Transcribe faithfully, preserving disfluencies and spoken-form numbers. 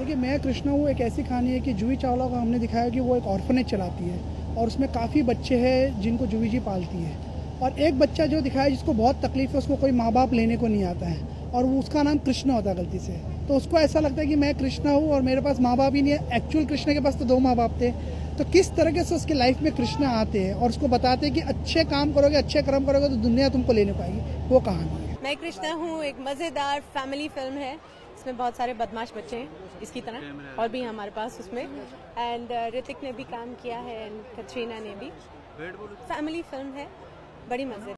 देखिए, मैं कृष्णा हूँ एक ऐसी कहानी है कि जूही चावला को हमने दिखाया कि वो एक ऑर्फनेज चलाती है और उसमें काफ़ी बच्चे हैं जिनको जूही जी पालती है। और एक बच्चा जो दिखाया जिसको बहुत तकलीफ है, उसको कोई माँ बाप लेने को नहीं आता है और वो उसका नाम कृष्णा होता है गलती से। तो उसको ऐसा लगता है कि मैं कृष्णा हूँ और मेरे पास माँ बाप ही नहीं है। एक्चुअल कृष्णा के पास तो दो माँ बाप थे। तो किस तरीके से उसकी लाइफ में कृष्णा आते हैं और उसको बताते हैं कि अच्छे काम करोगे, अच्छे कर्म करोगे तो दुनिया तुमको लेने पाएगी, वो कहानी है। मैं कृष्णा हूँ एक मज़ेदार फैमिली फिल्म है। इसमें बहुत सारे बदमाश बच्चे हैं इसकी तरह और भी हमारे पास उसमें। एंड ऋतिक ने भी काम किया है एंड कटरीना ने भी। फैमिली फिल्म है, बड़ी मज़े